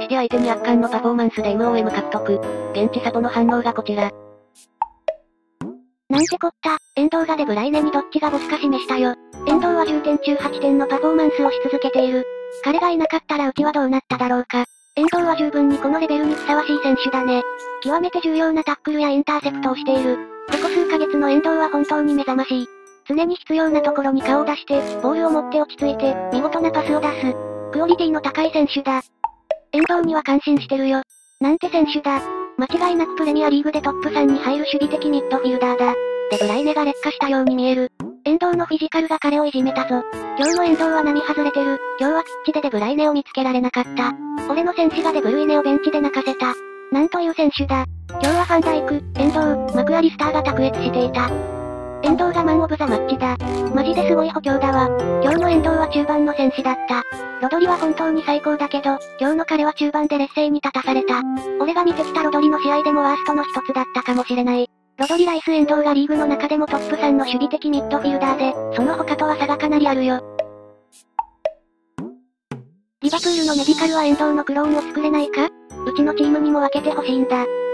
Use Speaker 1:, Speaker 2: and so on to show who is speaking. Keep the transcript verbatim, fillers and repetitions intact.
Speaker 1: ティ相手に圧巻のパフォーマンスで エムオーエム 獲得。現地サポの反応がこちら。
Speaker 2: なんてこった、遠藤がデブライネにどっちがボスか示したよ。遠藤はじゅってん中はちてんのパフォーマンスをし続けている。彼がいなかったらうちはどうなっただろうか。遠藤は十分にこのレベルにふさわしい選手だね。極めて重要なタックルやインターセプトをしている。ここ数ヶ月の遠藤は本当に目覚ましい。常に必要なところに顔を出して、ボールを持って落ち着いて、見事なパスを出す。クオリティの高い選手だ。遠藤には感心してるよ。なんて選手だ。間違いなくプレミアリーグでトップさんに入る守備的ミッドフィルダーだ。デブライネが劣化したように見える。遠藤のフィジカルが彼をいじめたぞ。今日の遠藤は並外れてる。今日はピッチでデブライネを見つけられなかった。俺の戦士がデブルイネをベンチで泣かせた。なんという選手だ。今日はファンダイク、遠藤、マクアリスターが卓越していた。遠藤がマンオブザマッチだ。マジですごい補強だわ。今日の遠藤は中盤の戦士だった。ロドリは本当に最高だけど、今日の彼は中盤で劣勢に立たされた。俺が見てきたロドリの試合でもワーストの一つだったかもしれない。ロドリライス遠藤がリーグの中でもトップさんの守備的ミッドフィルダーで、その他とは差がかなりあるよ。リバプールのメディカルは遠藤のクローンを作れないか？うちのチームにも分けてほしいんだ。